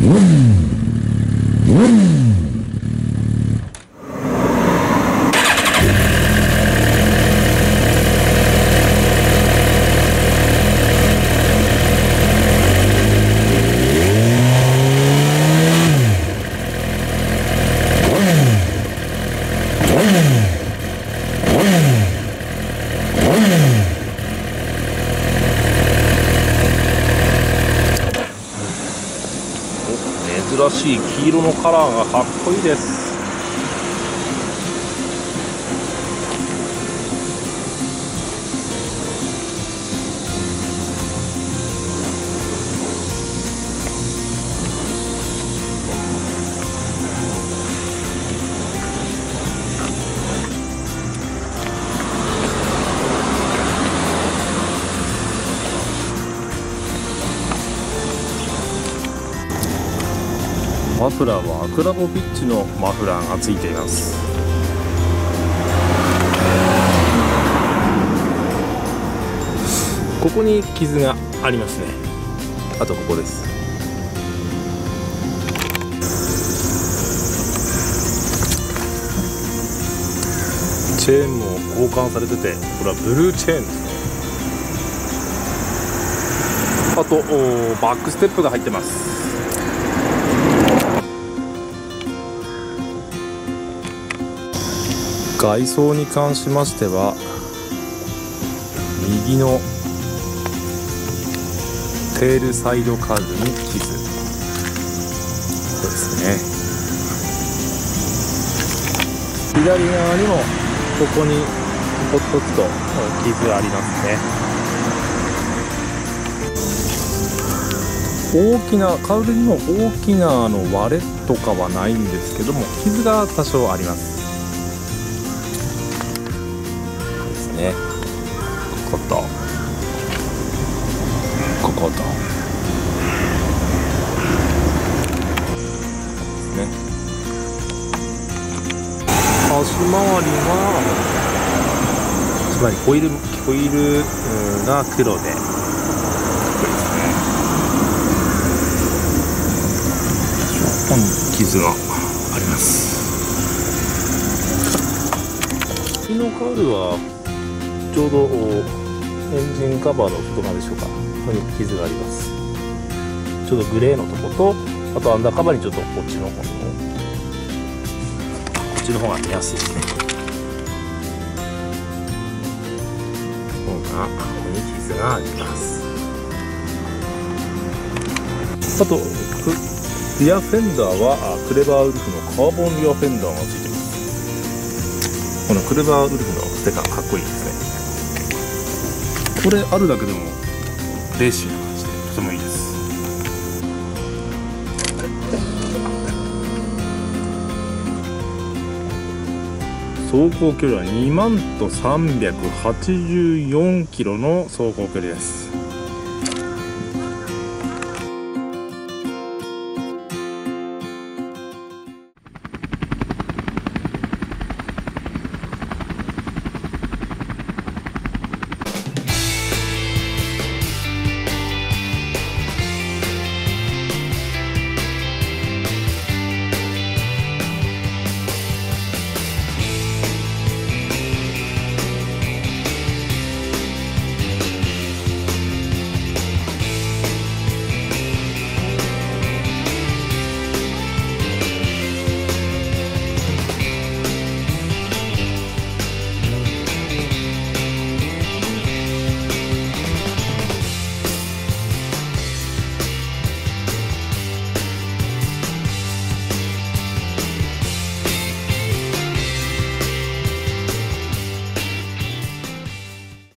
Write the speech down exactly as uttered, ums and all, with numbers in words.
珍しい黄色のカラーがかっこいいです。マフラーはアクラボピッチのマフラーがついています。ここに傷がありますね。あとここです。チェーンも交換されてて、これはブルーチェーンですね。あとバックステップが入ってます。外装に関しましては、右のテールサイドカーブに傷、そうですね。左側にもここにポツポツと傷ありますね。大きなカウルにも大きなあの割れとかはないんですけども、傷が多少あります。ね、こことこことね。足回りはつまりホイールホイールが黒で、これですね。傷があります。このカウルはちょうどエンジンカバーの外側でしょうか。ここに傷があります。ちょうどグレーのとこと、あとアンダーカバーにちょっとこっちの方のこっちの方が見やすいですね。ここがここに傷があります。あとリアフェンダーはクレバーウルフのカーボンリアフェンダーがついてます。このクレバーウルフのステッカーかっこいいですね。これあるだけでもレーシーな感じでとてもいいです。走行距離はにまんとさんびゃくはちじゅうよんキロの走行距離です。